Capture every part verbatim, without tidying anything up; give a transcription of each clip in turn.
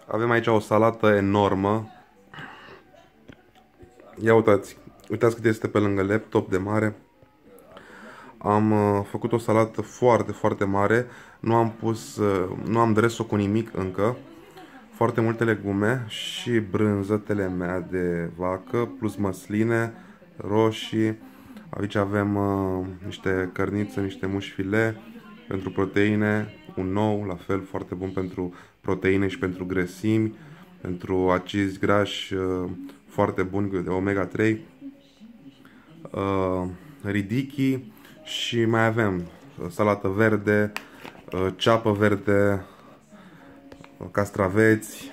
Avem aici o salată enormă. Ia uitați, uitați cât este pe lângă laptop de mare. Am uh, făcut o salată foarte, foarte mare. Nu am pus, uh, nu am dres-o cu nimic încă. Foarte multe legume și brânză, telemea de vacă, plus măsline, roșii. Aici avem uh, niște cărniță, niște muși filet pentru proteine, un ou, la fel, foarte bun pentru proteine și pentru grăsimi, pentru acizi grași, uh, foarte bun de omega trei, uh, ridiki și mai avem salată verde, uh, ceapă verde, castraveți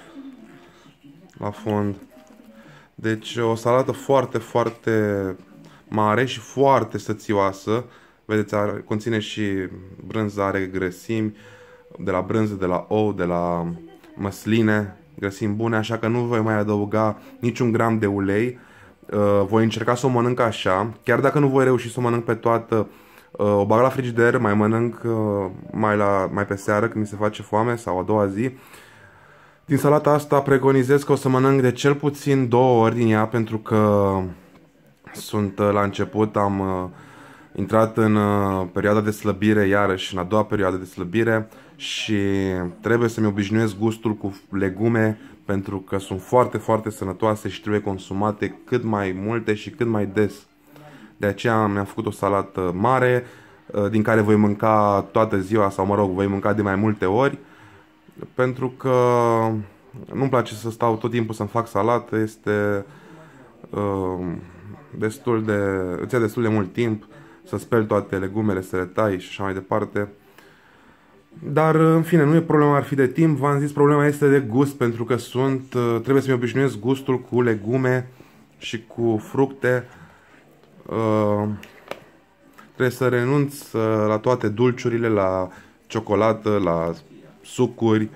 la fond. Deci o salată foarte, foarte mare și foarte sățioasă. Vedeți, are, conține și brânză, are grăsimi de la brânză, de la ou, de la măsline, grăsimi bune, așa că nu voi mai adăuga niciun gram de ulei. Uh, voi încerca să o mănânc așa, chiar dacă nu voi reuși să o mănânc pe toată, uh, o bag la frigider, mai mănânc uh, mai, la, mai pe seară când mi se face foame sau a doua zi. Din salata asta preconizez că o să mănânc de cel puțin două ori din ea, pentru că sunt uh, la început, am uh, intrat în uh, perioada de slăbire, iarăși în a doua perioadă de slăbire, și trebuie să-mi obișnuiesc gustul cu legume, pentru că sunt foarte, foarte sănătoase și trebuie consumate cât mai multe și cât mai des. De aceea mi-am făcut o salată mare, uh, din care voi mânca toată ziua, sau mă rog, voi mânca de mai multe ori, pentru că nu-mi place să stau tot timpul să-mi fac salată, este uh, destul de, îți ia destul de mult timp să speli toate legumele, să le tai și așa mai departe. Dar, în fine, nu e problema ar fi de timp, v-am zis, problema este de gust, pentru că sunt, uh, trebuie să-mi obișnuiesc gustul cu legume și cu fructe. Uh, trebuie să renunț uh, la toate dulciurile, la ciocolată, la sucuri,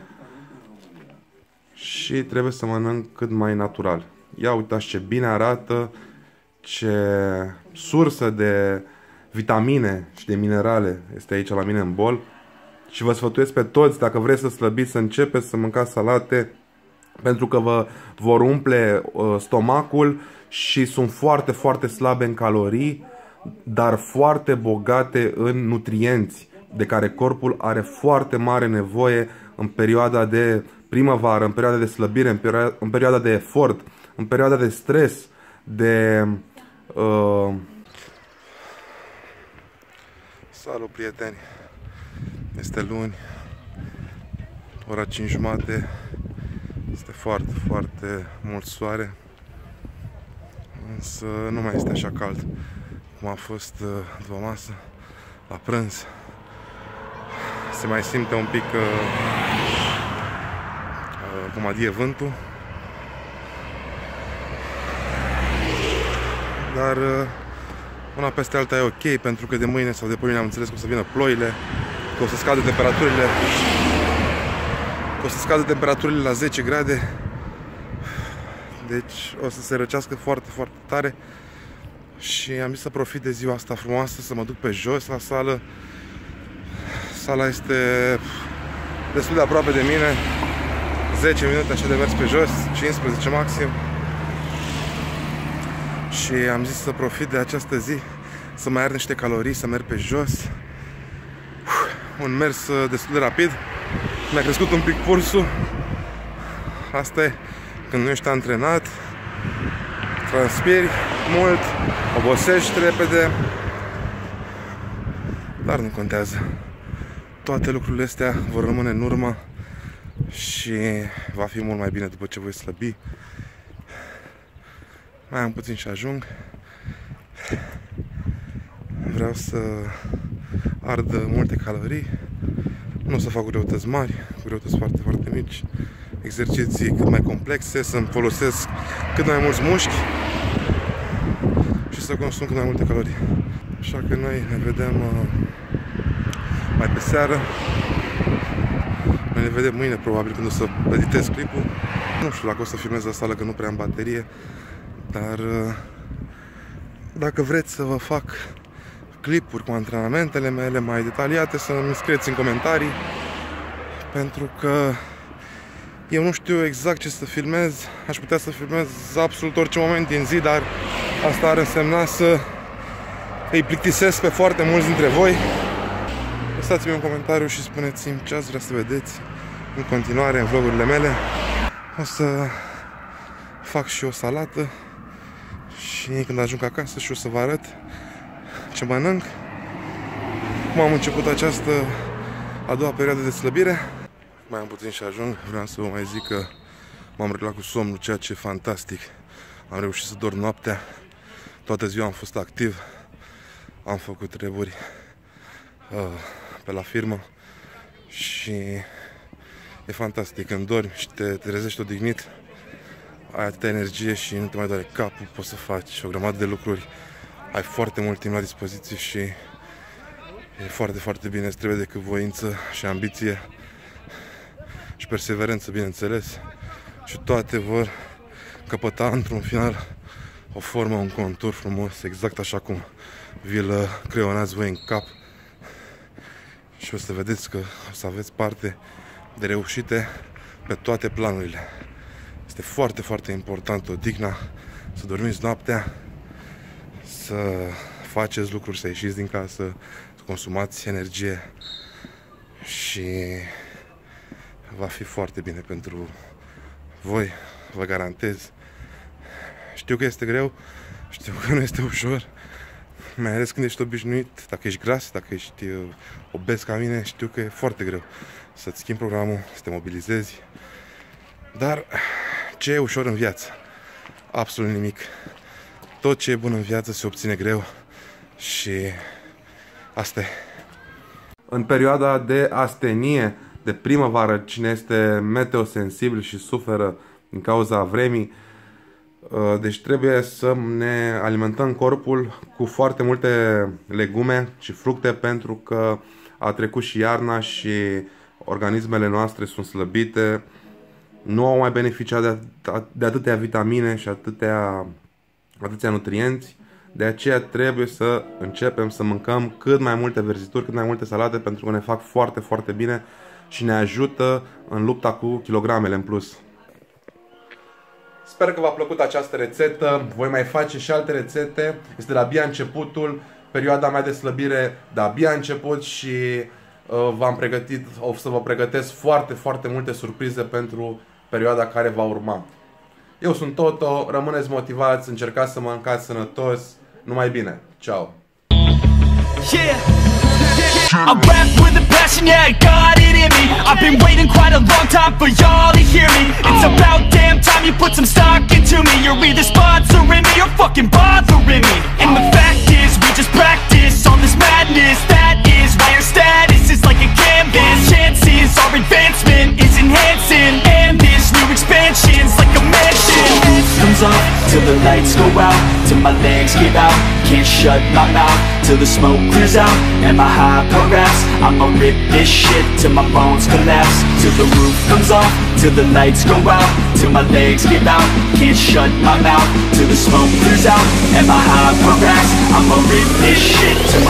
și trebuie să mănânc cât mai natural. Ia uitați ce bine arată, ce sursă de vitamine și de minerale este aici la mine în bol. Și vă sfătuiesc pe toți, dacă vreți să slăbiți, să începeți să mâncați salate, pentru că vă vor umple uh, stomacul și sunt foarte, foarte slabe în calorii, dar foarte bogate în nutrienți, de care corpul are foarte mare nevoie în perioada de primăvară, în perioada de slăbire, în perioada, în perioada de efort, în perioada de stres, de... Uh... Salut, prieteni! Este luni, ora cinci jumate, este foarte, foarte mult soare, însă nu mai este așa cald cum a fost după masă, la prânz. Se mai simte un pic uh, uh, cum adie vântul, dar uh, una peste alta e ok, pentru că de mâine sau de poimine am înțeles că o să vină ploile, că o să scadă temperaturile, că o să scadă temperaturile la zece grade, deci o să se răcească foarte, foarte tare. Și am zis să profit de ziua asta frumoasă, să mă duc pe jos la sală. Sala este destul de aproape de mine, zece minute așa de mers pe jos, cincisprezece maxim. Și am zis să profit de această zi, să mai ard niște calorii, să merg pe jos. Un mers destul de rapid, mi-a crescut un pic pulsul. Asta e când nu ești antrenat, transpiri mult, obosești repede, dar nu contează. Toate lucrurile astea vor rămâne în urmă și va fi mult mai bine după ce voi slăbi. Mai am puțin și ajung. Vreau să ard multe calorii. Nu o să fac greutăți mari, greutăți foarte, foarte mici, exerciții cât mai complexe, să-mi folosesc cât mai mulți mușchi și să consum cât mai multe calorii. Așa că noi ne vedem uh, mai pe seară. Noi ne vedem mâine, probabil, când o să editez clipul. Nu știu dacă o să filmez la sală, că nu prea am baterie, dar uh, dacă vreți să vă fac clipuri cu antrenamentele mele mai detaliate, să îmi scrieți în comentarii, pentru că Eu nu știu exact ce să filmez, aș putea să filmez absolut orice moment din zi, dar asta ar însemna să îi plictisesc pe foarte mulți dintre voi. Lăsați-mi un comentariu și spuneți-mi ce ați vrea să vedeți în continuare în vlogurile mele. O să fac și o salată și când ajung acasă și o să vă arăt ce mănânc. Cum am început această a doua perioadă de slăbire. Mai am puțin și ajung. Vreau să vă mai zic că m-am reglat cu somnul, ceea ce e fantastic. Am reușit să dorm noaptea. Toată ziua am fost activ. Am făcut treburi uh, pe la firmă și e fantastic. Când dormi și te trezești odihnit, ai atâta energie și nu te mai doare capul, poți să faci o grămadă de lucruri. Ai foarte mult timp la dispoziție și e foarte, foarte bine. Îți trebuie decât voință și ambiție și perseverență, bineînțeles. Și toate vor căpăta într-un final o formă, un contur frumos, exact așa cum vi-l creionați voi în cap. Și o să vedeți că o să aveți parte de reușite pe toate planurile. Este foarte, foarte important odihna, să dormiți noaptea, să faceți lucruri, să ieșiți din casă, să consumați energie și va fi foarte bine pentru voi, vă garantez. Știu că este greu, știu că nu este ușor, mai ales când ești obișnuit, dacă ești gras, dacă ești obez ca mine, știu că e foarte greu să-ți schimbi programul, să te mobilizezi, dar ce e ușor în viață? Absolut nimic. Tot ce e bun în viață se obține greu și asta e. În perioada de astenie, de primăvară, cine este meteosensibil și suferă din cauza vremii, deci trebuie să ne alimentăm corpul cu foarte multe legume și fructe, pentru că a trecut și iarna și organismele noastre sunt slăbite, nu au mai beneficiat de, de atâtea vitamine și atâtea, atâția nutrienți. De aceea trebuie să începem să mâncăm cât mai multe verzituri, cât mai multe salate, pentru că ne fac foarte, foarte bine și ne ajută în lupta cu kilogramele în plus. Sper că v-a plăcut această rețetă, voi mai face și alte rețete, este de-abia începutul, perioada mea de slăbire de-abia început și uh, v-am pregătit, o să vă pregătesc foarte, foarte multe surprize pentru perioada care va urma. Eu sunt Toto, rămâneți motivați, încercați să mâncați sănătos, numai bine, ciao! Yeah. I rap with a passion, yeah, I got it in me. I've been waiting quite a long time for y'all to hear me. It's about damn time you put some stock into me. You're either sponsoring me or fucking bothering me. And the fact is, we just practice all this madness. That is why your status is like a canvas. Chances our advancement is enhancing, and this new expansion's like a mansion. Comes off till the lights go out, till my legs give out. Can't shut my mouth till the smoke clears out. And my high progress, I'ma rip this shit till my bones collapse. Till the roof comes off, till the lights go out, till my legs give out. Can't shut my mouth till the smoke clears out. And my high progress, I'ma rip this shit till my